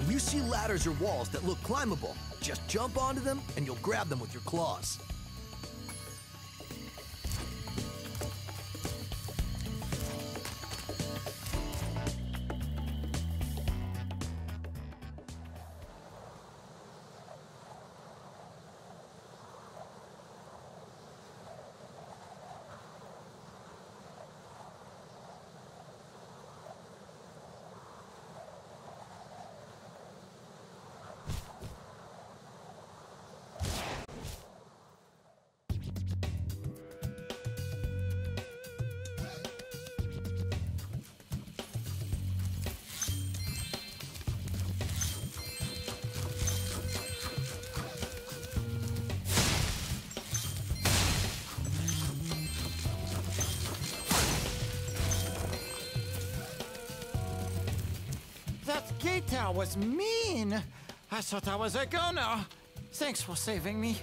If you see ladders or walls that look climbable, just jump onto them and you'll grab them with your claws. That gator was mean! I thought I was a goner. Thanks for saving me.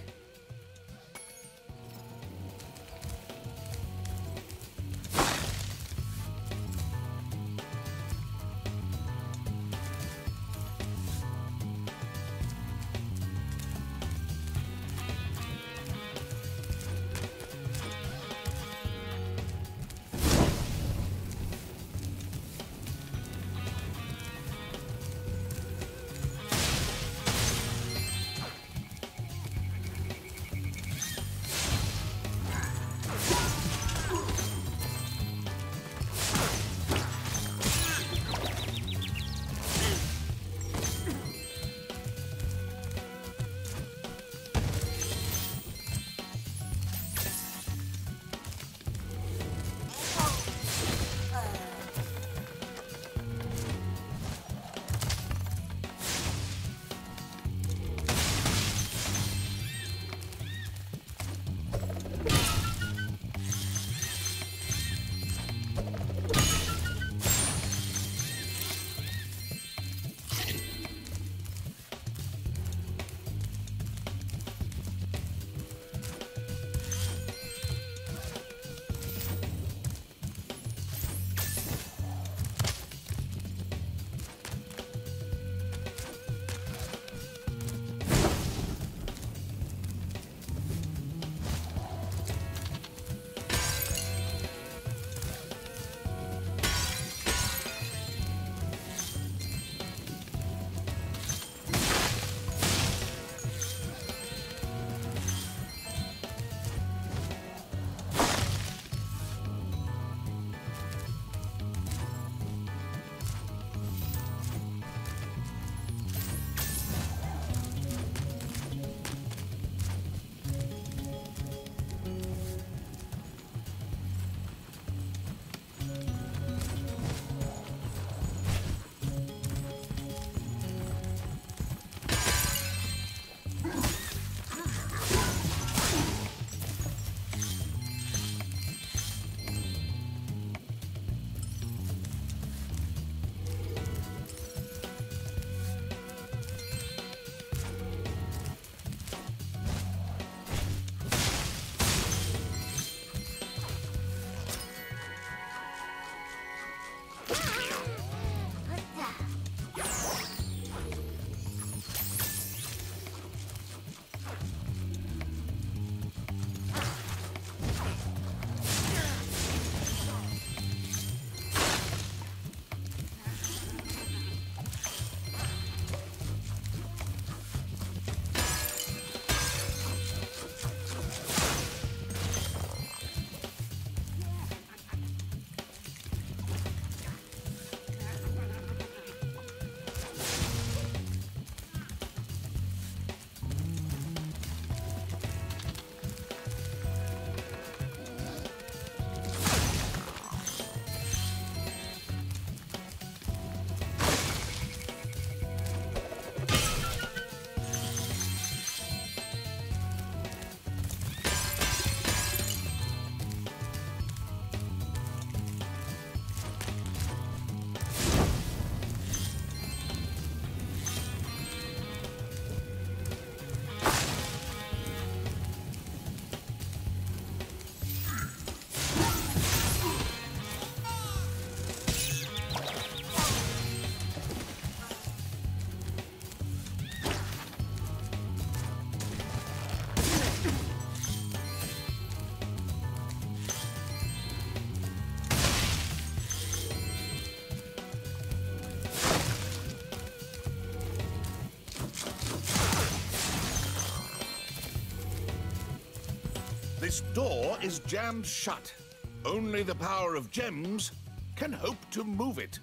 This door is jammed shut. Only the power of gems can hope to move it.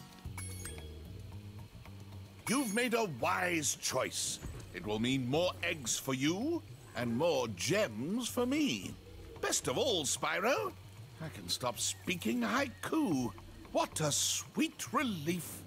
You've made a wise choice. It will mean more eggs for you and more gems for me. Best of all, Spyro, I can stop speaking haiku. What a sweet relief.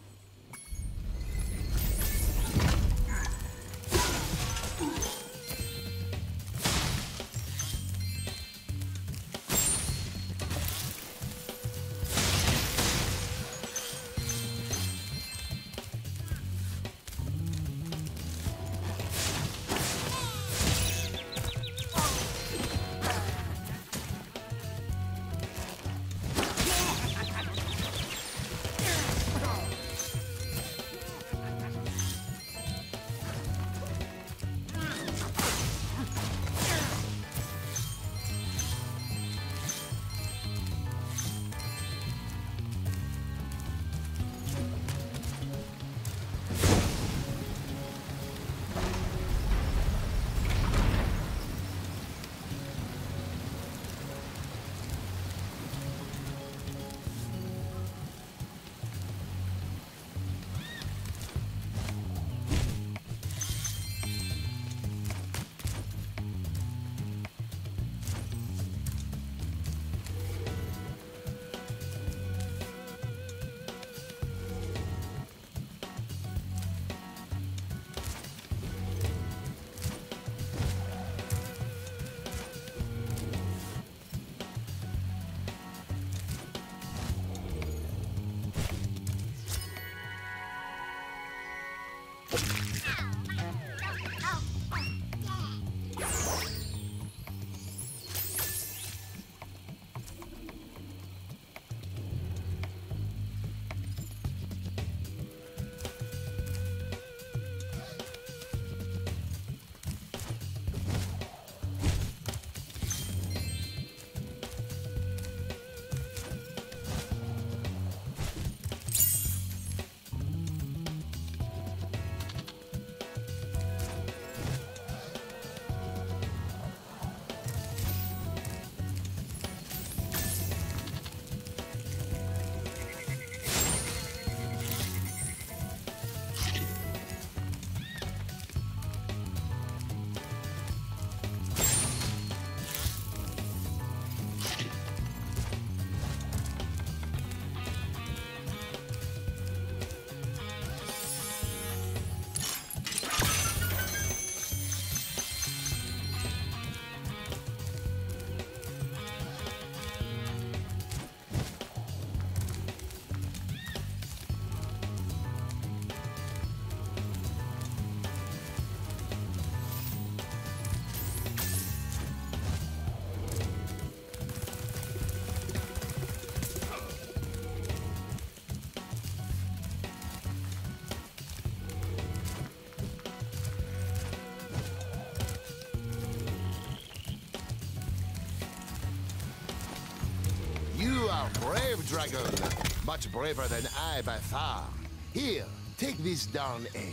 You are brave, Dragon. Much braver than I by far. Here, take this darn egg.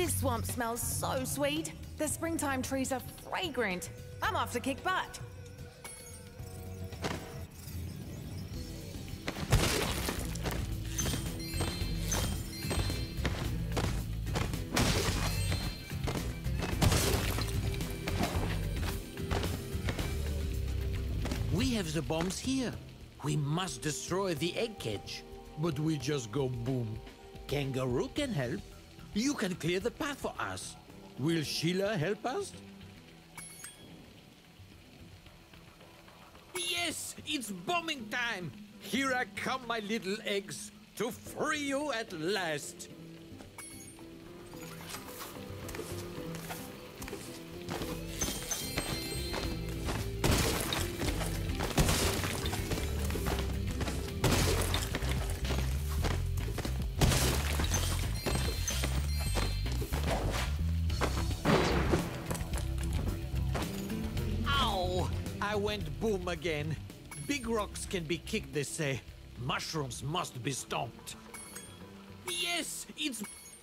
This swamp smells so sweet. The springtime trees are fragrant. I'm off to kick butt. We have the bombs here. We must destroy the egg cage. But we just go boom. Kangaroo can help. You can clear the path for us. Will Sheila help us? Yes, it's bombing time. Here I come, my little eggs, to free you at last. I went boom again. Big rocks can be kicked, they say. Mushrooms must be stomped. Yes, it's...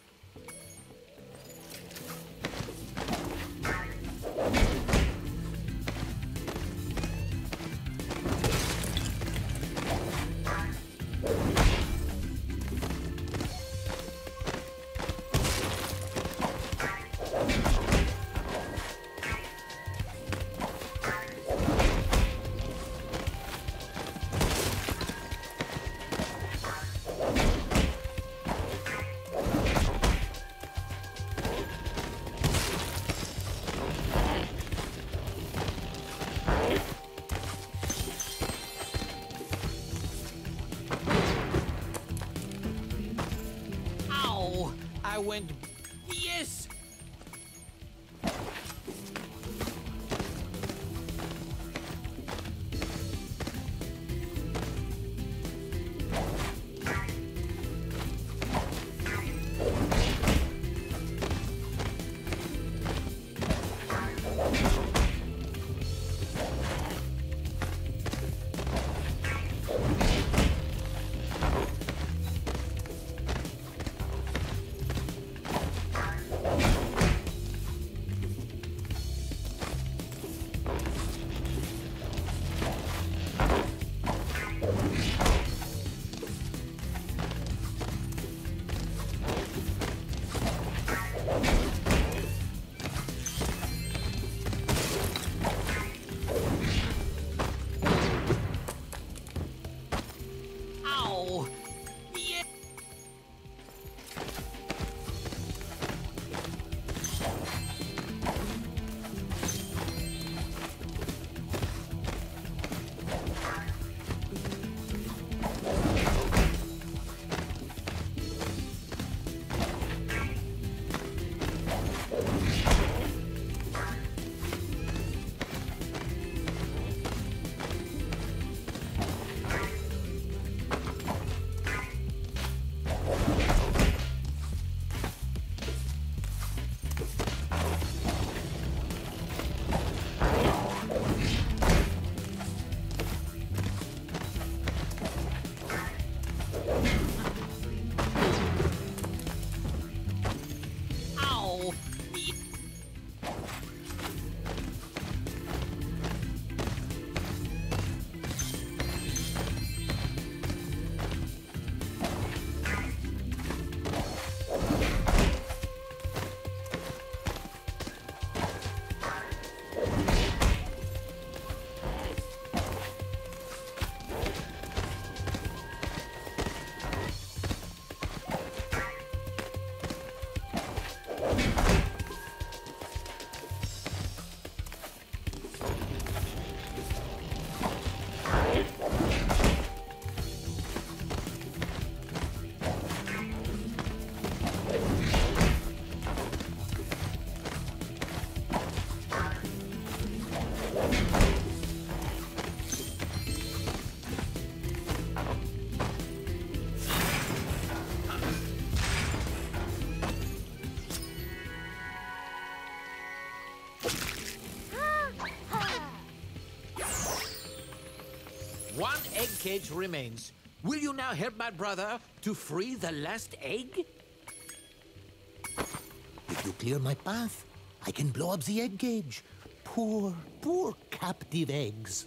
I went... Yes! One egg cage remains. Will you now help my brother to free the last egg? If clear my path, I can blow up the egg cage. Poor, poor captive eggs.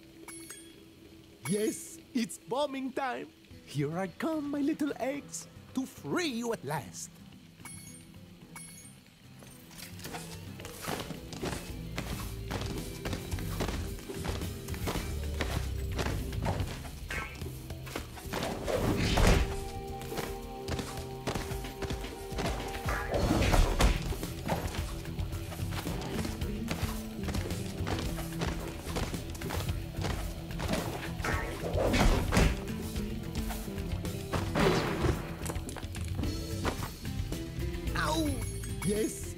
Yes, it's bombing time. Here I come, my little eggs, to free you at last. Yes.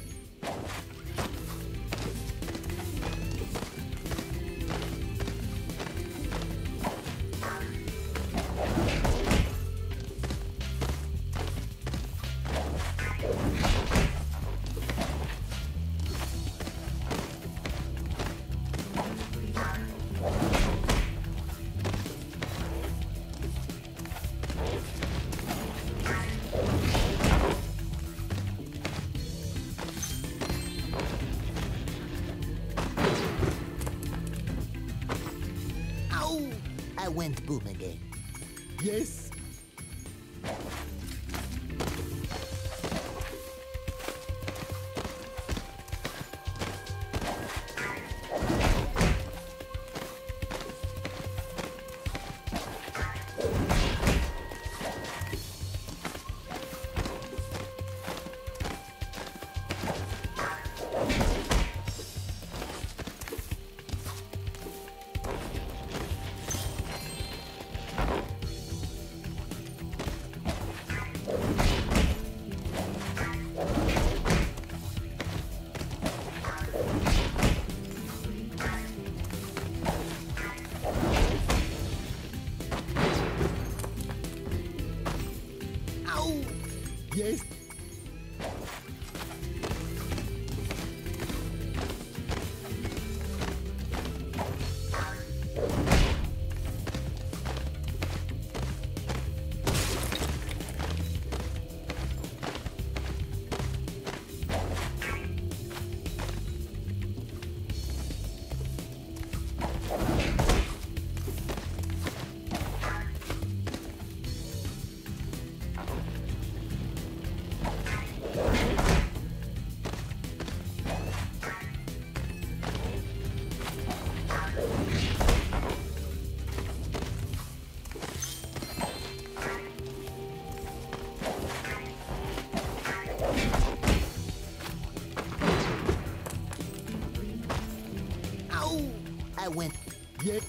I went boom again. Yes. Yes. I went. Yep.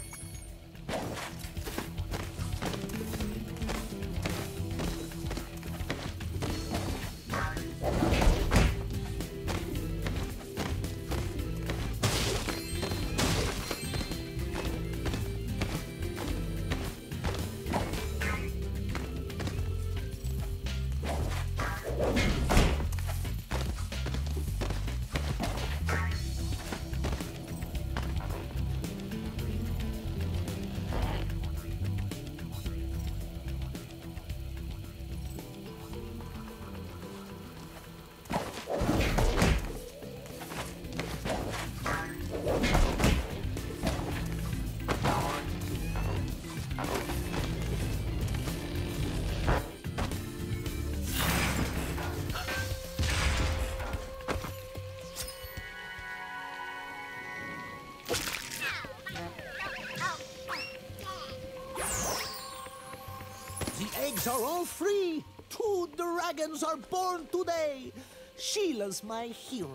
The eggs are all free. 2 dragons are born today. Sheila's my hero.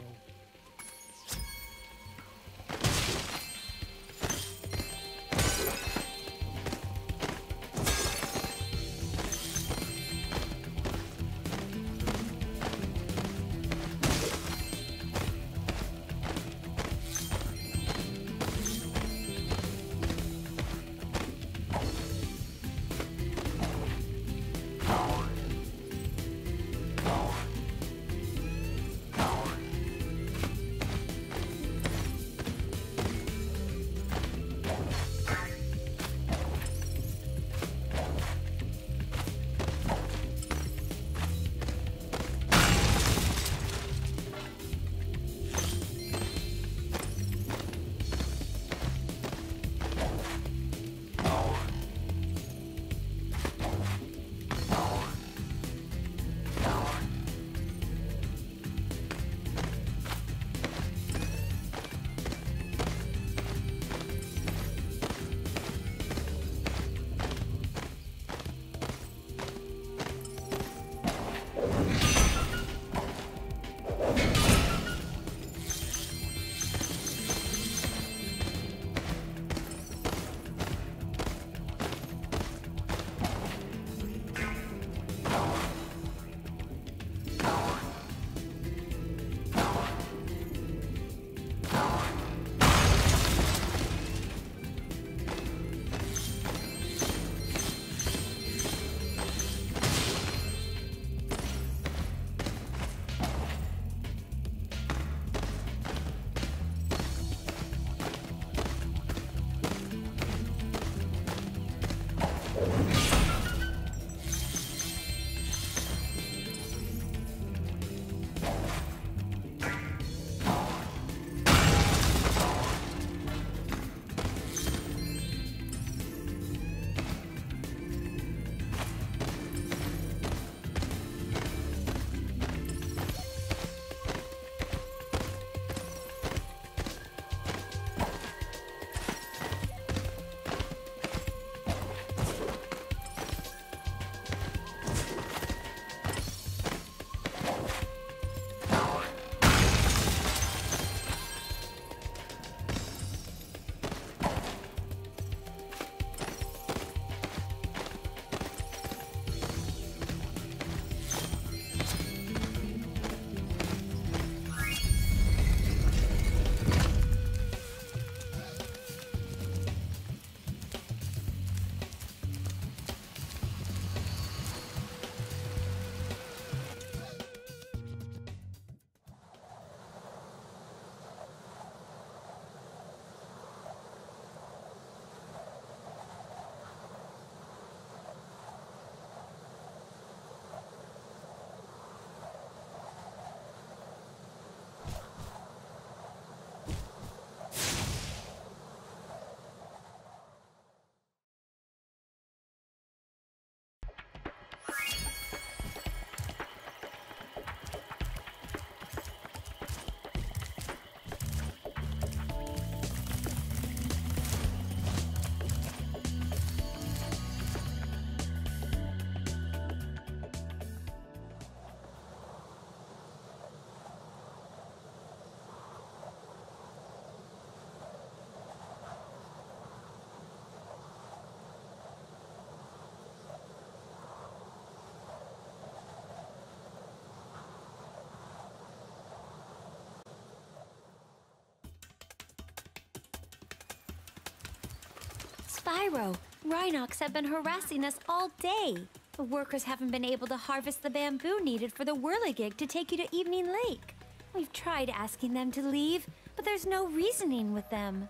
Spyro, Rhinox have been harassing us all day. The workers haven't been able to harvest the bamboo needed for the whirligig to take you to Evening Lake. We've tried asking them to leave, but there's no reasoning with them.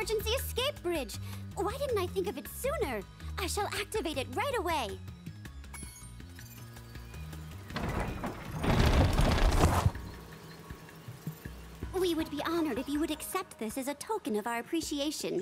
emergency escape bridge. Why didn't I think of it sooner? I shall activate it right away. We would be honored if you would accept this as a token of our appreciation.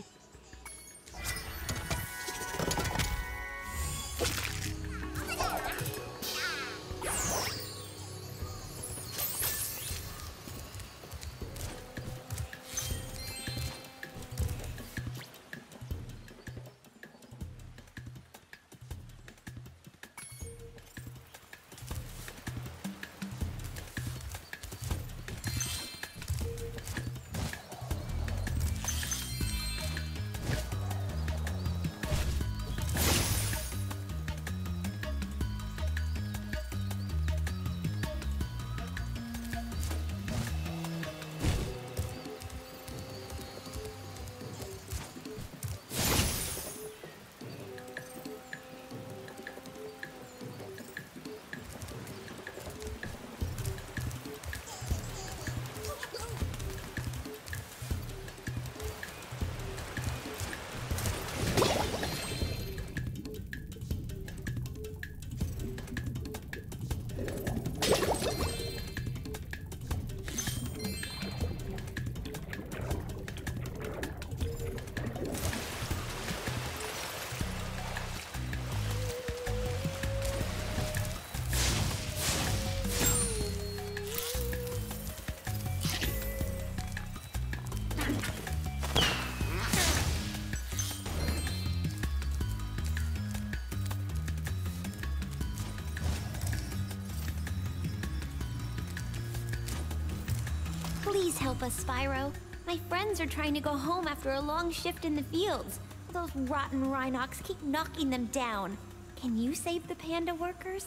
Please help us, Spyro. My friends are trying to go home after a long shift in the fields. Those rotten Rhinox keep knocking them down. Can you save the panda workers?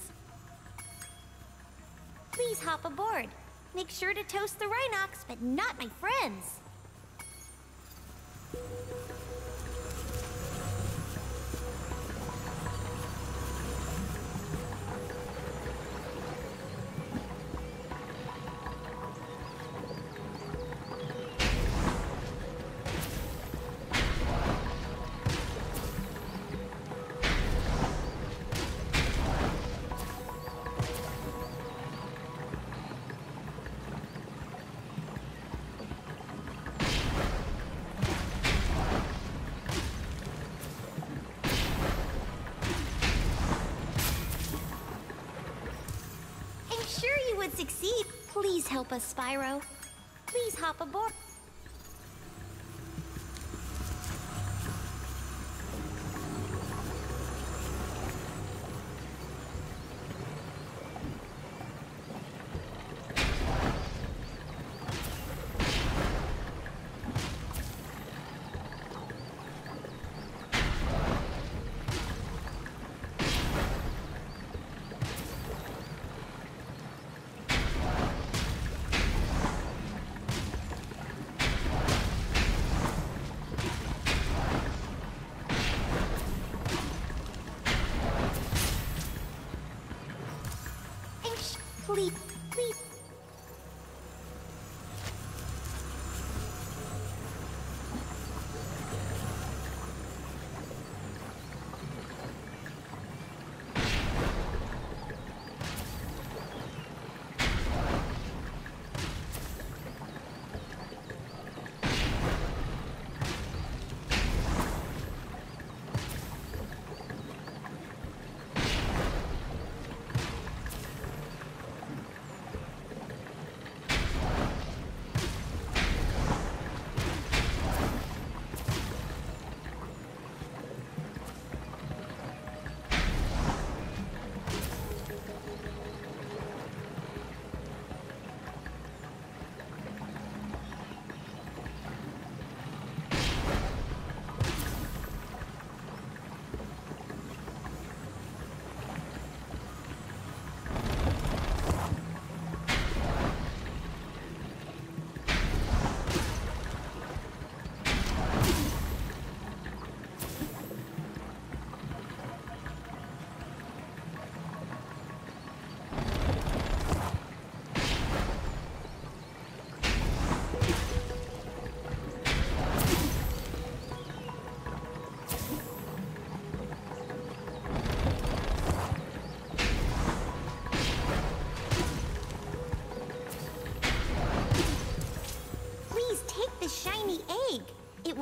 Please hop aboard. Make sure to toast the Rhinox, but not my friends. Succeed. Please help us, Spyro. Please hop aboard. Please, please.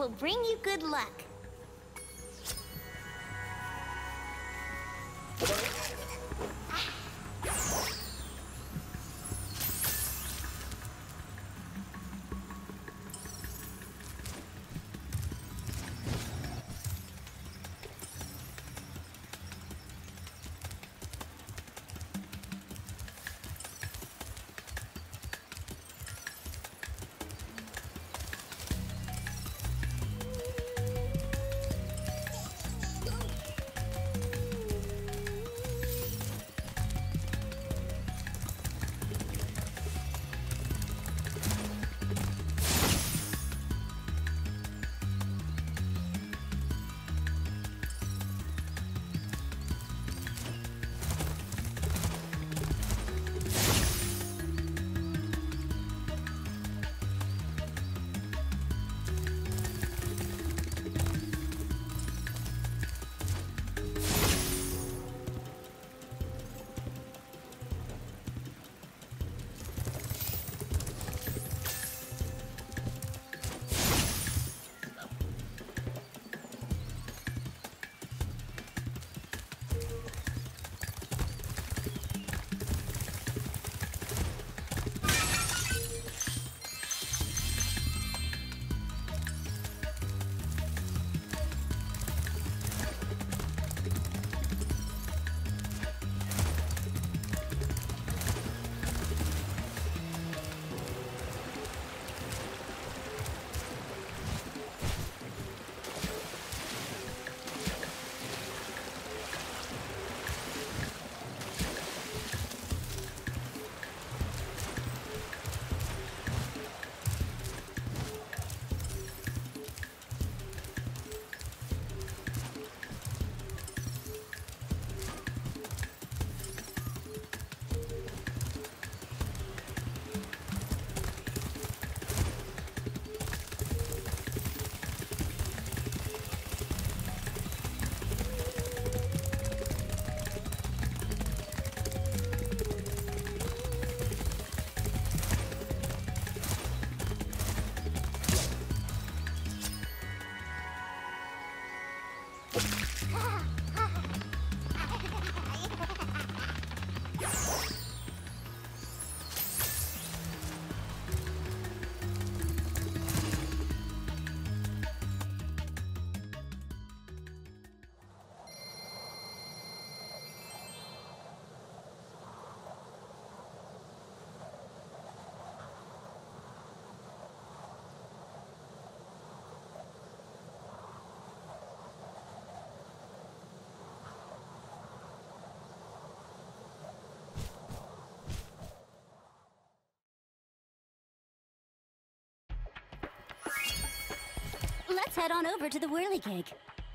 will bring you good luck. Let's head on over to the Whirligig.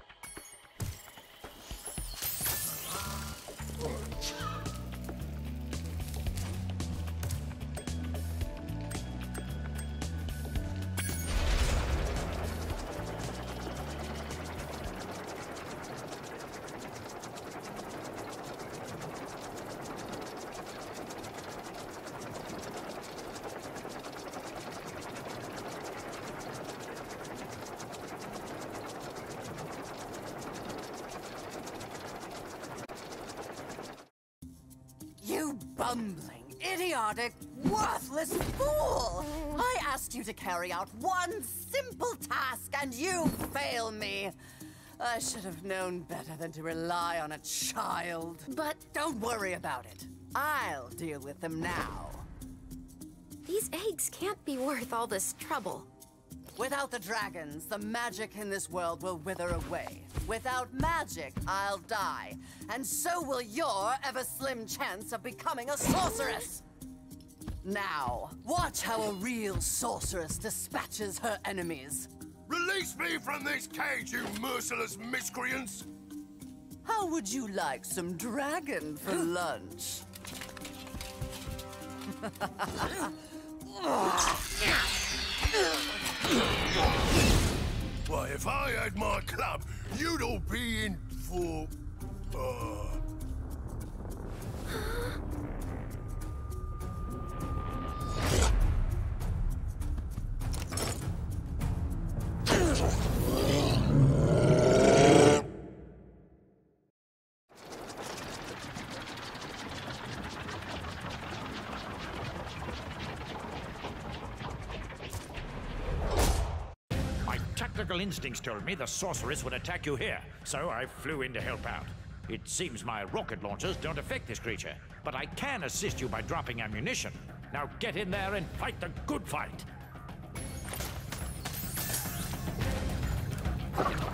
You bumbling, idiotic, worthless fool! I asked you to carry out one simple task and you fail me. I should have known better than to rely on a child. But don't worry about it. I'll deal with them now. These eggs can't be worth all this trouble. Without the dragons, the magic in this world will wither away. Without magic, I'll die. And so will your ever-slim chance of becoming a sorceress. Now, watch how a real sorceress dispatches her enemies. Release me from this cage, you merciless miscreants! How would you like some dragon for lunch? Why, if I had my club, you'd all be in for... magical instincts told me the sorceress would attack you here, so I flew in to help out. It seems my rocket launchers don't affect this creature, but I can assist you by dropping ammunition. Now get in there and fight the good fight!